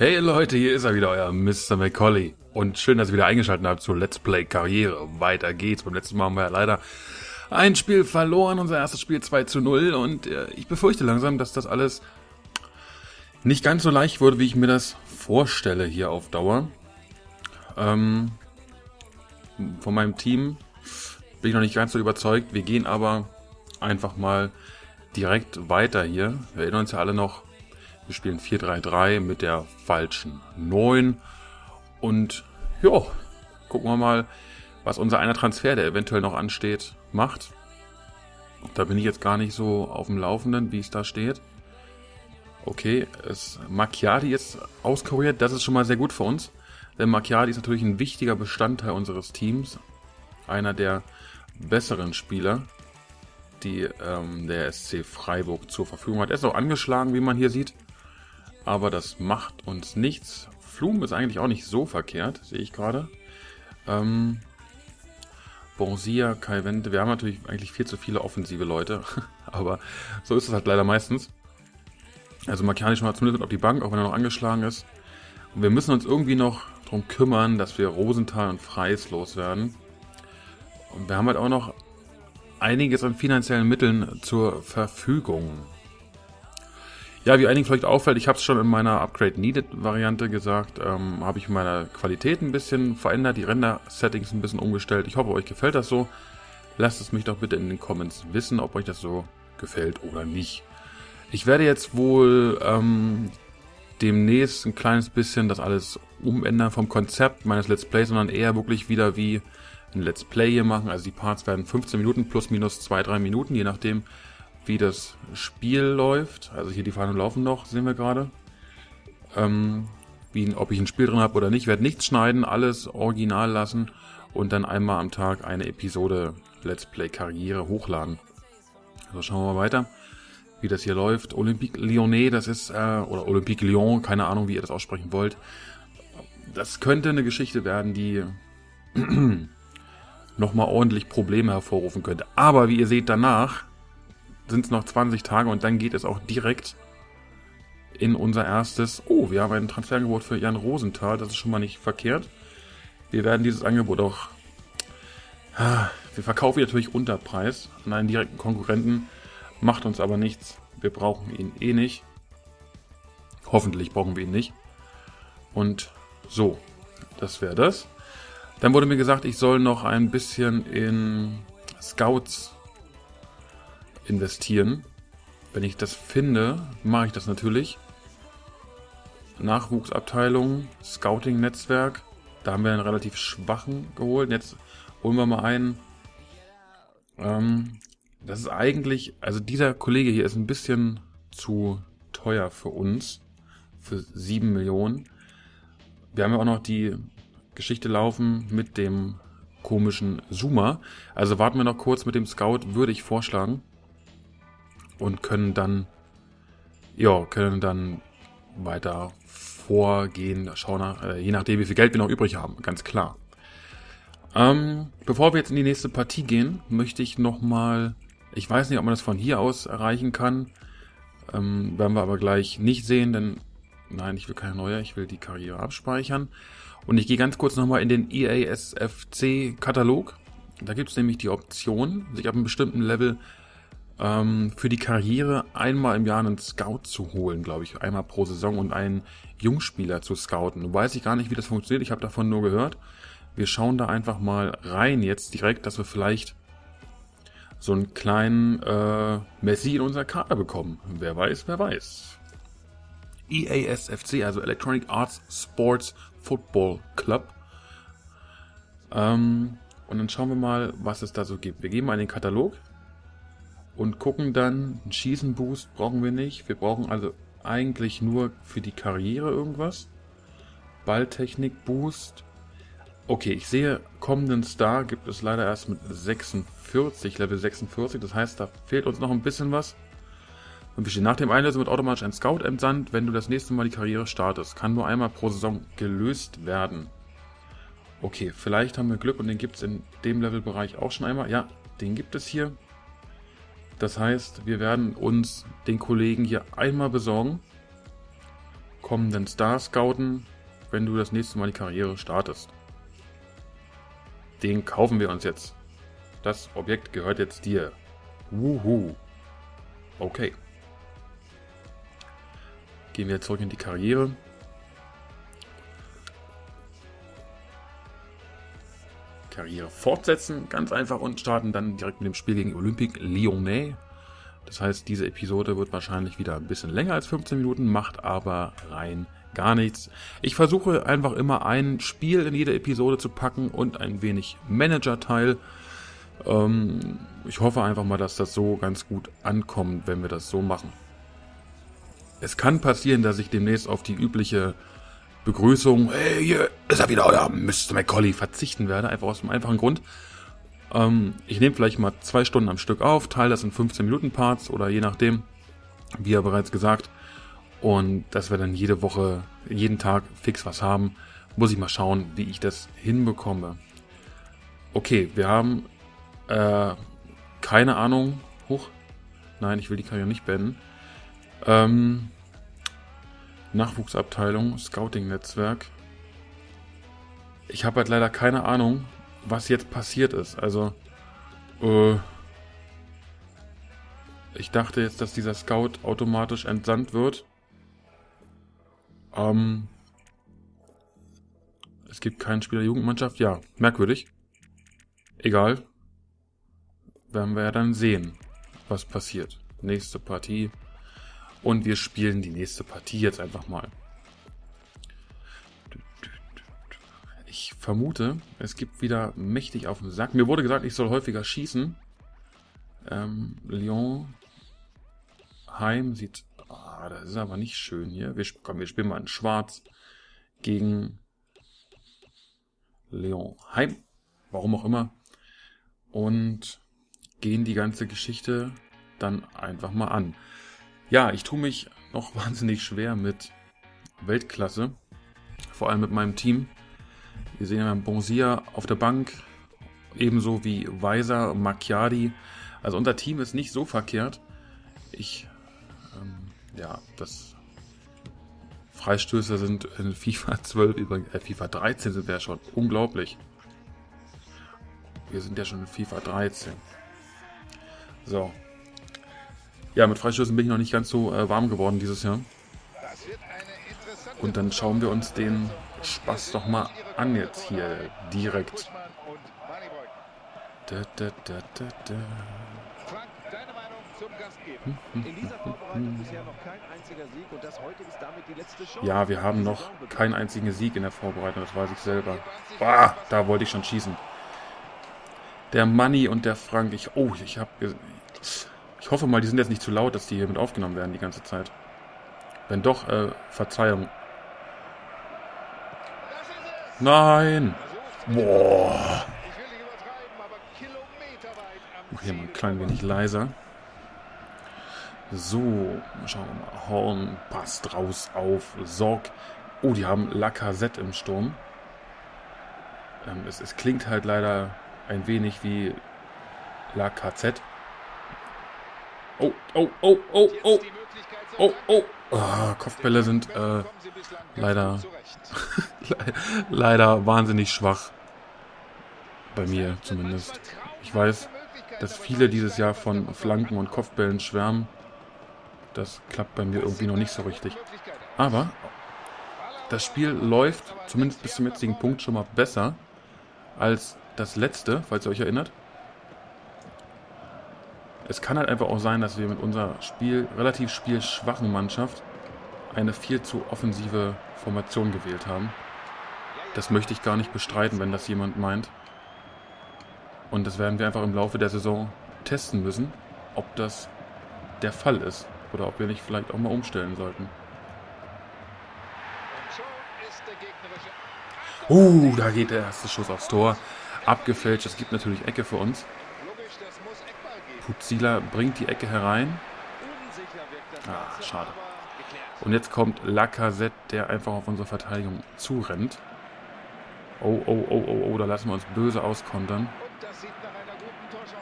Hey Leute, hier ist er wieder, euer Mr. Macaulay. Und schön, dass ihr wieder eingeschaltet habt zu Let's Play Karriere. Weiter geht's. Beim letzten Mal haben wir ja leider ein Spiel verloren, unser erstes Spiel 2:0. Und ich befürchte langsam, dass das alles nicht ganz so leicht wurde, wie ich mir das vorstelle hier auf Dauer. Von meinem Team bin ich noch nicht ganz so überzeugt. Wir gehen aber einfach mal direkt weiter hier. Wir erinnern uns ja alle noch, wir spielen 4-3-3 mit der falschen 9. Und ja, gucken wir mal, was unser einer Transfer, der eventuell noch ansteht, macht. Da bin ich jetzt gar nicht so auf dem Laufenden, wie es da steht. Okay, Macchiati ist auskuriert, das ist schon mal sehr gut für uns. Denn Macchiati ist natürlich ein wichtiger Bestandteil unseres Teams. Einer der besseren Spieler, die der SC Freiburg zur Verfügung hat. Er ist auch angeschlagen, wie man hier sieht. Aber das macht uns nichts. Flum ist eigentlich auch nicht so verkehrt, sehe ich gerade. Bonsia, Kai Wende. Wir haben natürlich eigentlich viel zu viele offensive Leute. Aber so ist es halt leider meistens. Also Macchiati schon mal zumindest mit auf die Bank, auch wenn er noch angeschlagen ist. Und wir müssen uns irgendwie noch darum kümmern, dass wir Rosenthal und Freis loswerden. Und wir haben halt auch noch einiges an finanziellen Mitteln zur Verfügung. Ja, wie einigen vielleicht auffällt, ich habe es schon in meiner Upgrade Needed Variante gesagt, habe ich meine Qualität ein bisschen verändert, die Render-Settings ein bisschen umgestellt. Ich hoffe, euch gefällt das so. Lasst es mich doch bitte in den Comments wissen, ob euch das so gefällt oder nicht. Ich werde jetzt wohl demnächst ein kleines bisschen das alles umändern vom Konzept meines Let's Plays, sondern eher wirklich wieder wie ein Let's Play hier machen. Also die Parts werden 15 Minuten plus minus 2-3 Minuten, je nachdem wie das Spiel läuft. Also hier die Fahnen laufen noch, sehen wir gerade. Ob ich ein Spiel drin habe oder nicht, werde nichts schneiden, alles original lassen und dann einmal am Tag eine Episode Let's Play Karriere hochladen. Also schauen wir mal weiter, wie das hier läuft. Olympique Lyonnais, das ist, oder Olympique Lyon, keine Ahnung, wie ihr das aussprechen wollt. Das könnte eine Geschichte werden, die nochmal ordentlich Probleme hervorrufen könnte. Aber wie ihr seht, danach sind es noch 20 Tage und dann geht es auch direkt in unser erstes... Oh, wir haben ein Transferangebot für Jan Rosenthal, das ist schon mal nicht verkehrt. Wir werden dieses Angebot auch... Wir verkaufen ihn natürlich unter Preis an einen direkten Konkurrenten, macht uns aber nichts. Wir brauchen ihn eh nicht. Hoffentlich brauchen wir ihn nicht. Und so, das wäre das. Dann wurde mir gesagt, ich soll noch ein bisschen in Scouts investieren. Wenn ich das finde, mache ich das natürlich. Nachwuchsabteilung, Scouting-Netzwerk. Da haben wir einen relativ schwachen geholt. Jetzt holen wir mal einen. Das ist eigentlich, also dieser Kollege hier ist ein bisschen zu teuer für uns. Für 7 Millionen. Wir haben ja auch noch die Geschichte laufen mit dem komischen Zoomer. Also warten wir noch kurz mit dem Scout, würde ich vorschlagen. Und können dann weiter vorgehen, schauen je nachdem, wie viel Geld wir noch übrig haben, ganz klar. Bevor wir jetzt in die nächste Partie gehen, möchte ich nochmal, ich weiß nicht, ob man das von hier aus erreichen kann, werden wir aber gleich nicht sehen, denn nein, ich will keine neue, ich will die Karriere abspeichern. Und ich gehe ganz kurz nochmal in den EASFC-Katalog. Da gibt es nämlich die Option, sich ab einem bestimmten Level für die Karriere einmal im Jahr einen Scout zu holen, glaube ich, einmal pro Saison und einen Jungspieler zu scouten. Weiß ich gar nicht, wie das funktioniert, ich habe davon nur gehört. Wir schauen da einfach mal rein jetzt direkt, dass wir vielleicht so einen kleinen Messi in unser Kader bekommen. Wer weiß, wer weiß. EASFC, also Electronic Arts Sports Football Club. Und dann schauen wir mal, was es da so gibt. Wir gehen mal in den Katalog. Und gucken dann, einen Schießenboost brauchen wir nicht. Wir brauchen also eigentlich nur für die Karriere irgendwas. Balltechnik-Boost. Okay, ich sehe, kommenden Star gibt es leider erst mit 46, Level 46. Das heißt, da fehlt uns noch ein bisschen was. Und wir stehen nach dem Einlösen wird automatisch ein Scout entsandt, wenn du das nächste Mal die Karriere startest. Kann nur einmal pro Saison gelöst werden. Okay, vielleicht haben wir Glück und den gibt es in dem Levelbereich auch schon einmal. Ja, den gibt es hier. Das heißt, wir werden uns den Kollegen hier einmal besorgen. kommenden Star scouten, wenn du das nächste Mal die Karriere startest. Den kaufen wir uns jetzt. Das Objekt gehört jetzt dir. Wuhu. Okay. Gehen wir zurück in die Karriere. Karriere fortsetzen, ganz einfach, und starten dann direkt mit dem Spiel gegen Olympique Lyonnais. Das heißt, diese Episode wird wahrscheinlich wieder ein bisschen länger als 15 Minuten, macht aber rein gar nichts. Ich versuche einfach immer ein Spiel in jede Episode zu packen und ein wenig Manager-Teil. Ich hoffe einfach mal, dass das so ganz gut ankommt, wenn wir das so machen. Es kann passieren, dass ich demnächst auf die übliche Begrüßung, hey, hier ist er wieder, euer Mr. McCauley, verzichten werde, einfach aus dem einfachen Grund. Ich nehme vielleicht mal 2 Stunden am Stück auf, teile das in 15 Minuten Parts oder je nachdem, wie ja bereits gesagt. Und dass wir dann jede Woche, jeden Tag fix was haben, muss ich mal schauen, wie ich das hinbekomme. Okay, wir haben keine Ahnung. Nein, ich will die Karriere nicht beenden. Nachwuchsabteilung, Scouting-Netzwerk. Ich habe halt leider keine Ahnung, was jetzt passiert ist. Also, ich dachte jetzt, dass dieser Scout automatisch entsandt wird. Es gibt keinen Spieler der Jugendmannschaft. Ja, merkwürdig. Egal. Werden wir ja dann sehen, was passiert. Nächste Partie. Und wir spielen die nächste Partie jetzt einfach mal. Ich vermute, es gibt wieder mächtig auf den Sack. Mir wurde gesagt, ich soll häufiger schießen. Lyon Heim sieht... das ist aber nicht schön hier. Wir spielen mal in Schwarz gegen Lyon Heim. Warum auch immer. Und gehen die ganze Geschichte dann einfach mal an. Ja, ich tue mich noch wahnsinnig schwer mit Weltklasse. Vor allem mit meinem Team. Wir sehen ja Bonsia auf der Bank. Ebenso wie Weiser, Macchiadi. Also unser Team ist nicht so verkehrt. Das Freistöße sind in FIFA 12 übrigens, FIFA 13 sind wir ja schon. Unglaublich. Wir sind ja schon in FIFA 13. So. Ja, mit Freistößen bin ich noch nicht ganz so warm geworden dieses Jahr. Und dann schauen wir uns den Spaß doch mal an jetzt hier direkt. Ja, wir haben noch keinen einzigen Sieg in der Vorbereitung, das weiß ich selber. Ah, da wollte ich schon schießen. Der Manni und der Frank, ich hoffe mal, die sind jetzt nicht zu laut, dass die hier mit aufgenommen werden die ganze Zeit. Wenn doch, Verzeihung. Nein! Boah! Ich mache hier mal ein klein wenig leiser. So, schauen wir mal. Horn passt raus auf Sorg. Oh, die haben Lacazette im Sturm. Es klingt halt leider ein wenig wie Lacazette. Oh. Kopfbälle sind leider leider wahnsinnig schwach. Bei mir zumindest. Ich weiß, dass viele dieses Jahr von Flanken und Kopfbällen schwärmen. Das klappt bei mir irgendwie noch nicht so richtig. Aber das Spiel läuft, zumindest bis zum jetzigen Punkt, schon mal besser als das letzte, falls ihr euch erinnert. Es kann halt einfach auch sein, dass wir mit unserer relativ spielschwachen Mannschaft eine viel zu offensive Formation gewählt haben. Das möchte ich gar nicht bestreiten, wenn das jemand meint. Und das werden wir einfach im Laufe der Saison testen müssen, ob das der Fall ist. Oder ob wir nicht vielleicht auch mal umstellen sollten. Da geht der erste Schuss aufs Tor. Abgefälscht, es gibt natürlich Ecke für uns. Putzila bringt die Ecke herein. Schade. Und jetzt kommt Lacazette, der einfach auf unsere Verteidigung zurennt. Da lassen wir uns böse auskontern.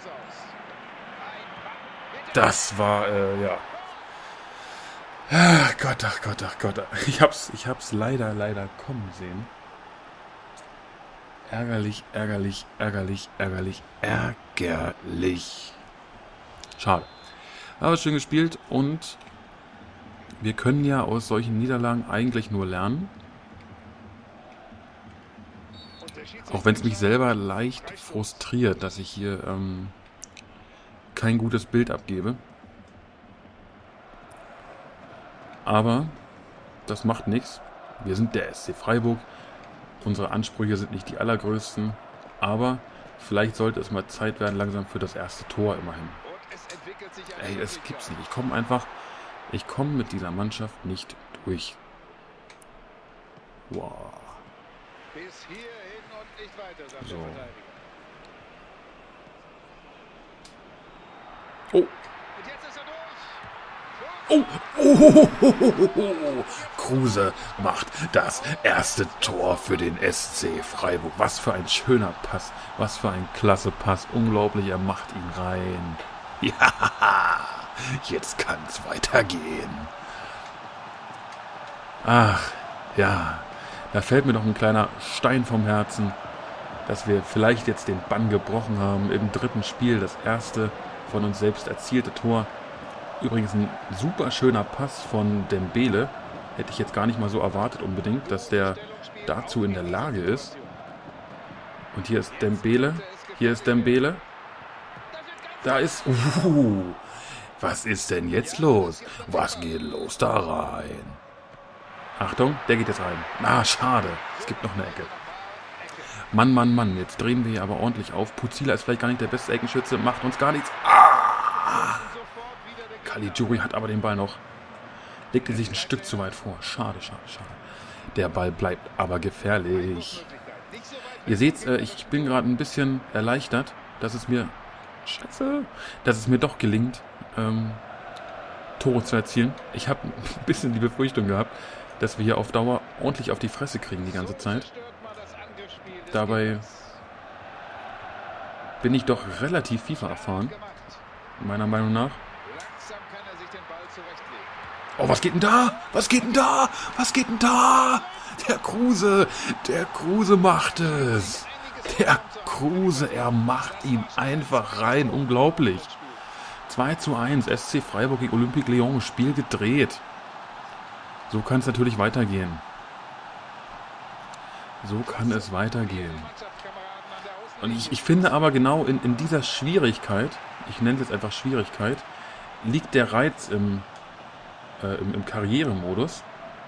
Das war, Ach Gott, ach Gott, ach Gott. Ich hab's leider kommen sehen. Ärgerlich, ärgerlich, ärgerlich, ärgerlich, ärgerlich. Schade. Aber schön gespielt und wir können ja aus solchen Niederlagen eigentlich nur lernen. Auch wenn es mich selber leicht frustriert, dass ich hier kein gutes Bild abgebe. Aber das macht nichts. Wir sind der SC Freiburg. Unsere Ansprüche sind nicht die allergrößten. Aber vielleicht sollte es mal Zeit werden langsam für das erste Tor immerhin. Ey, es gibt's nicht. Ich komme mit dieser Mannschaft nicht durch. Wow. So. Oh. Oh. Kruse macht das erste Tor für den SC Freiburg. Was für ein schöner Pass. Was für ein klasse Pass. Unglaublich, er macht ihn rein. Ja, jetzt kann's weitergehen. Ach, ja. Da fällt mir doch ein kleiner Stein vom Herzen, dass wir vielleicht jetzt den Bann gebrochen haben im dritten Spiel. Das erste von uns selbst erzielte Tor. Übrigens ein super schöner Pass von Dembele. Hätte ich jetzt gar nicht mal so erwartet unbedingt, dass der dazu in der Lage ist. Und hier ist Dembele. Hier ist Dembele. Da ist... was ist denn jetzt los? Was geht los da rein? Achtung, der geht jetzt rein. Ah, schade. Es gibt noch eine Ecke. Mann. Jetzt drehen wir hier aber ordentlich auf. Puzila ist vielleicht gar nicht der beste Eckenschütze. Macht uns gar nichts. Ah! Caligiuri hat aber den Ball noch. Legt ihn sich ein Stück zu weit vor. Schade. Der Ball bleibt aber gefährlich. Ihr seht, ich bin gerade ein bisschen erleichtert, dass es mir... Scheiße! Dass es mir doch gelingt, Tore zu erzielen. Ich habe ein bisschen die Befürchtung gehabt, dass wir hier auf Dauer ordentlich auf die Fresse kriegen die ganze Zeit. Dabei bin ich doch relativ FIFA erfahren, meiner Meinung nach. Oh, was geht denn da? Was geht denn da? Was geht denn da? Der Kruse macht es. Der Kruse, er macht ihn einfach rein. Unglaublich. 2:1, SC Freiburg gegen Olympique Lyon, Spiel gedreht. So kann es natürlich weitergehen. So kann es weitergehen. Und ich finde aber genau in dieser Schwierigkeit, ich nenne es jetzt einfach Schwierigkeit, liegt der Reiz im Karrieremodus.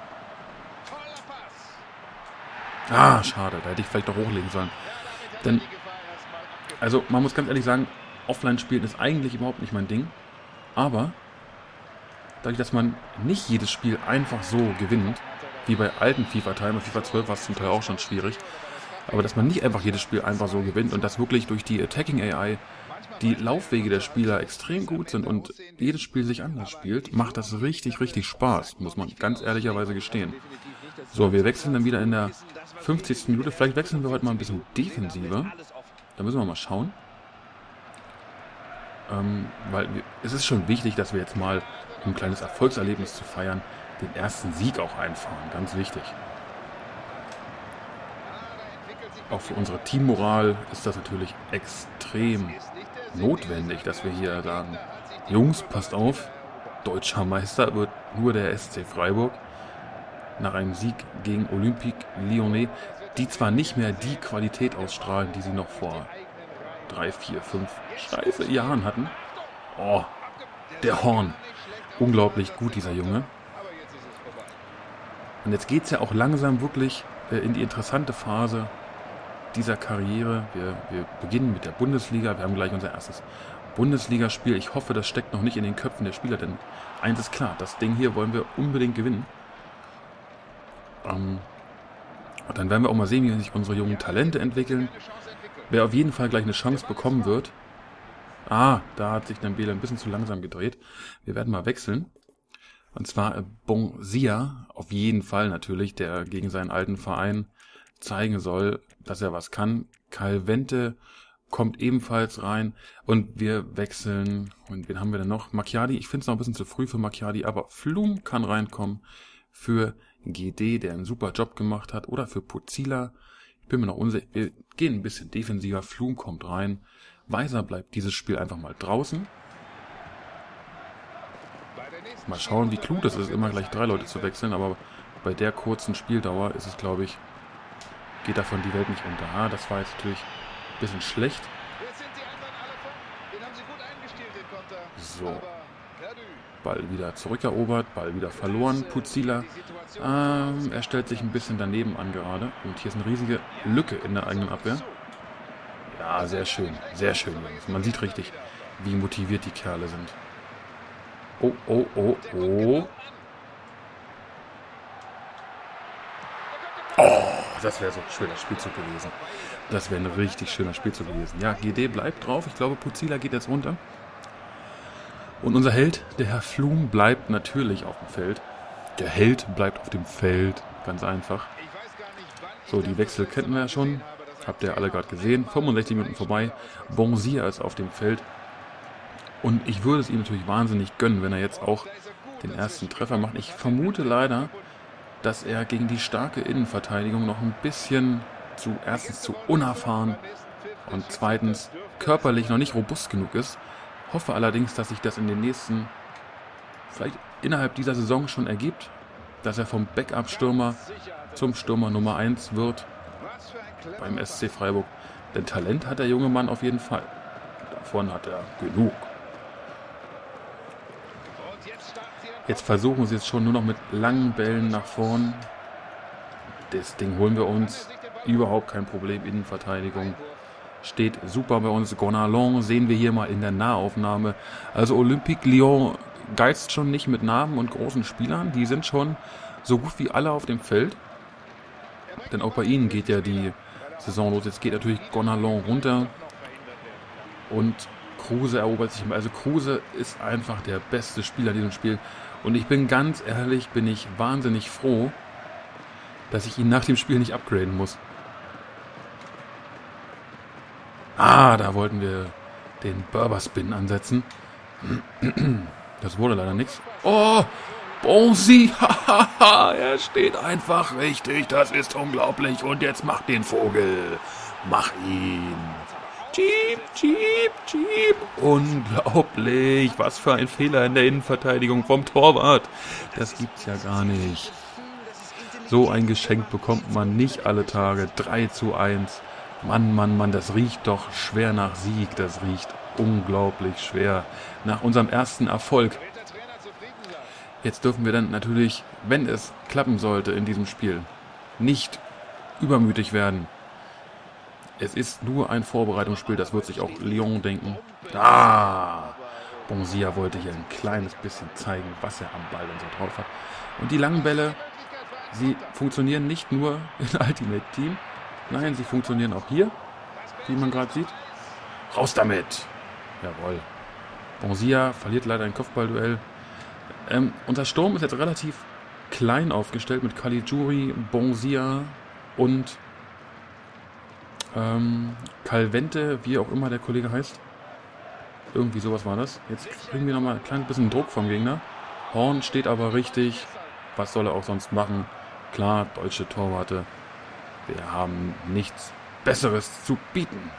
Ah, schade, da hätte ich vielleicht doch hochlegen sollen. Denn, also man muss ganz ehrlich sagen, Offline-Spielen ist eigentlich überhaupt nicht mein Ding. Aber dadurch, dass man nicht jedes Spiel einfach so gewinnt, wie bei alten FIFA-Teilen, FIFA 12 war es zum Teil auch schon schwierig, aber dass man nicht einfach jedes Spiel einfach so gewinnt und dass wirklich durch die Attacking AI die Laufwege der Spieler extrem gut sind und jedes Spiel sich anders spielt, macht das richtig Spaß, muss man ganz ehrlicherweise gestehen. So, wir wechseln dann wieder in der 50. Minute. Vielleicht wechseln wir heute mal ein bisschen defensiver. Da müssen wir mal schauen. Weil es ist schon wichtig, dass wir jetzt mal, um ein kleines Erfolgserlebnis zu feiern, den ersten Sieg auch einfahren. Ganz wichtig. Auch für unsere Teammoral ist das natürlich extrem notwendig, dass wir hier sagen, Jungs, passt auf, deutscher Meister wird nur der SC Freiburg. Nach einem Sieg gegen Olympique Lyonnais, die zwar nicht mehr die Qualität ausstrahlen, die sie noch vor 3, 4, 5 Jahren hatten. Oh, der Horn. Unglaublich gut, dieser Junge. Und jetzt geht es ja auch langsam wirklich in die interessante Phase dieser Karriere. Wir beginnen mit der Bundesliga. Wir haben gleich unser erstes Bundesligaspiel. Ich hoffe, das steckt noch nicht in den Köpfen der Spieler, denn eins ist klar, das Ding hier wollen wir unbedingt gewinnen. Und dann werden wir auch mal sehen, wie sich unsere jungen Talente entwickeln. Wer auf jeden Fall gleich eine Chance bekommen wird. Ah, da hat sich Dembele ein bisschen zu langsam gedreht. Wir werden mal wechseln. Und zwar Bonsia, auf jeden Fall natürlich, der gegen seinen alten Verein zeigen soll, dass er was kann. Calvente kommt ebenfalls rein und wir wechseln. Und wen haben wir denn noch? Macchiadi. Ich finde es noch ein bisschen zu früh für Macchiadi, aber Flum kann reinkommen für GD, der einen super Job gemacht hat, oder für Puzila. Ich bin mir noch unsicher. Wir gehen ein bisschen defensiver. Flum kommt rein. Weiser bleibt dieses Spiel einfach mal draußen. Mal schauen, wie klug das ist, immer gleich 3 Leute zu wechseln, aber bei der kurzen Spieldauer ist es, glaube ich, geht davon die Welt nicht unter. Ah, das war jetzt natürlich ein bisschen schlecht. So. Ball wieder zurückerobert, Ball wieder verloren. Puzila, er stellt sich ein bisschen daneben an gerade. Und hier ist eine riesige Lücke in der eigenen Abwehr. Ja, sehr schön, Jungs. Man sieht richtig, wie motiviert die Kerle sind. Oh, oh, oh, oh. Oh, das wäre so ein schöner Spielzug gewesen. Das wäre ein richtig schöner Spielzug gewesen. Ja, GD bleibt drauf. Ich glaube, Puzila geht jetzt runter. Und unser Held, der Herr Flum, bleibt natürlich auf dem Feld. Der Held bleibt auf dem Feld. Ganz einfach. So, die Wechsel kennen wir ja schon. Habt ihr alle gerade gesehen. 65 Minuten vorbei. Bonsia ist auf dem Feld. Und ich würde es ihm natürlich wahnsinnig gönnen, wenn er jetzt auch den ersten Treffer macht. Ich vermute leider, dass er gegen die starke Innenverteidigung noch ein bisschen erstens zu unerfahren und zweitens körperlich noch nicht robust genug ist. Hoffe allerdings, dass sich das in den nächsten, vielleicht innerhalb dieser Saison schon ergibt, dass er vom Backup-Stürmer zum Stürmer Nummer 1 wird beim SC Freiburg. Denn Talent hat der junge Mann auf jeden Fall. Davon hat er genug. Jetzt versuchen sie es schon nur noch mit langen Bällen nach vorn. Das Ding holen wir uns. Überhaupt kein Problem. Innenverteidigung steht super bei uns. Gonalon sehen wir hier mal in der Nahaufnahme. Also Olympique Lyon geizt schon nicht mit Namen und großen Spielern. Die sind schon so gut wie alle auf dem Feld. Denn auch bei ihnen geht ja die Saison los. Jetzt geht natürlich Gonalon runter. Und Kruse erobert sich. Also Kruse ist einfach der beste Spieler in diesem Spiel. Und ich bin ganz ehrlich, bin ich wahnsinnig froh, dass ich ihn nach dem Spiel nicht upgraden muss. Ah, da wollten wir den Berber-Spin ansetzen. Das wurde leider nichts. Oh, Bonsi, hahaha, er steht einfach richtig. Das ist unglaublich. Und jetzt mach den Vogel. Mach ihn. Jeep, Jeep, Jeep. Unglaublich. Was für ein Fehler in der Innenverteidigung vom Torwart. Das gibt's ja gar nicht. So ein Geschenk bekommt man nicht alle Tage. 3:1. Mann, Mann, Mann, das riecht doch schwer nach Sieg. Das riecht unglaublich schwer nach unserem ersten Erfolg. Jetzt dürfen wir dann natürlich, wenn es klappen sollte in diesem Spiel, nicht übermütig werden. Es ist nur ein Vorbereitungsspiel, das wird sich auch Lyon denken. Ah! Bonsia wollte hier ein kleines bisschen zeigen, was er am Ball und so drauf hat. Und die langen Bälle, sie funktionieren nicht nur in Ultimate Team, nein, sie funktionieren auch hier, wie man gerade sieht. Raus damit! Jawohl. Bonsia verliert leider ein Kopfballduell. Unser Sturm ist jetzt relativ klein aufgestellt mit Caligiuri, Bonsia und Calvente, wie auch immer der Kollege heißt. Irgendwie sowas war das. Jetzt kriegen wir nochmal ein kleines bisschen Druck vom Gegner. Horn steht aber richtig. Was soll er auch sonst machen? Klar, deutsche Torwarte. Wir haben nichts Besseres zu bieten.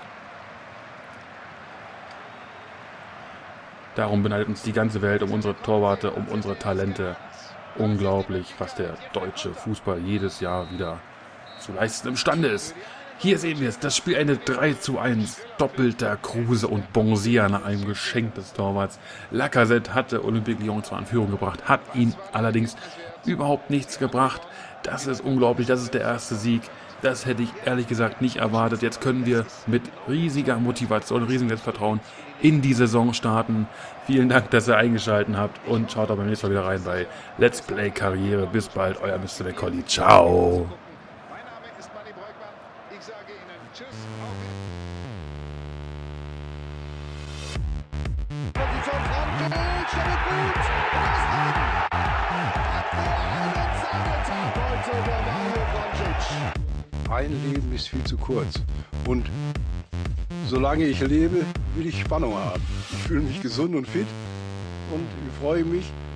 Darum beneidet uns die ganze Welt um unsere Torwarte, um unsere Talente. Unglaublich, was der deutsche Fußball jedes Jahr wieder zu leisten imstande ist. Hier sehen wir es, das Spiel endet 3:1. Doppelter Kruse und Bonsia nach einem Geschenk des Torwarts. Lacazette hatte Olympique Lyon zwar in Führung gebracht, hat ihn allerdings überhaupt nichts gebracht. Das ist unglaublich, das ist der erste Sieg. Das hätte ich ehrlich gesagt nicht erwartet. Jetzt können wir mit riesiger Motivation, riesigem Selbstvertrauen in die Saison starten. Vielen Dank, dass ihr eingeschaltet habt und schaut auch beim nächsten Mal wieder rein bei Let's Play Karriere. Bis bald, euer Mr. McCauley. Ciao. Ich sage Ihnen Tschüss. Position Frankic, steht gut. Heute der Mario Frankic. Ein Leben ist viel zu kurz. Und Solange ich lebe, will ich Spannung haben. Ich fühle mich gesund und fit und ich freue mich,